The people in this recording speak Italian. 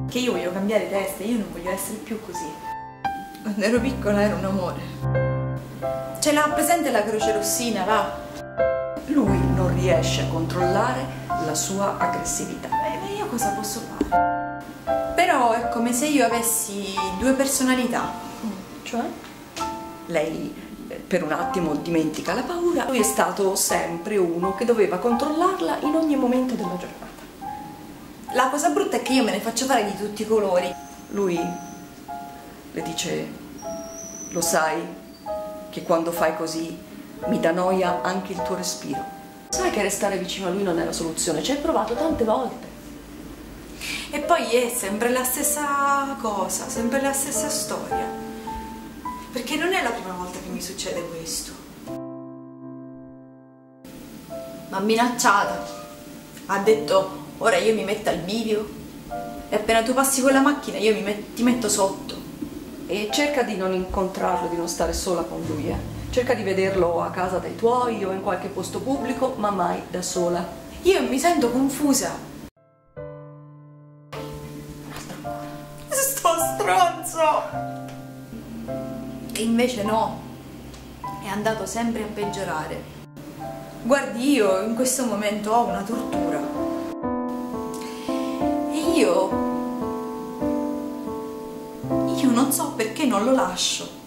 Che io voglio cambiare testa, io non voglio essere più così. Quando ero piccola era un amore. Ce l'ha presente la croce rossina, va? Lui non riesce a controllare la sua aggressività. Ma io cosa posso fare? Però è come se io avessi due personalità. Cioè? Lei per un attimo dimentica la paura. Lui è stato sempre uno che doveva controllarla in ogni momento della giornata. La cosa brutta è che io me ne faccio fare di tutti i colori. Lui le dice: lo sai che quando fai così mi dà noia anche il tuo respiro. Sai che restare vicino a lui non è la soluzione, ci hai provato tante volte. E poi è sempre la stessa cosa, sempre la stessa storia. Perché non è la prima volta che mi succede questo. M'ha minacciata. Ha detto: ora io mi metto al bivio e appena tu passi con la macchina io ti metto sotto. E cerca di non incontrarlo, di non stare sola con lui, Cerca di vederlo a casa dai tuoi o in qualche posto pubblico, ma mai da sola. Io mi sento confusa. Sto stronzo! E invece no, è andato sempre a peggiorare. Guardi, io in questo momento ho una tortura. E io non so perché non lo lascio.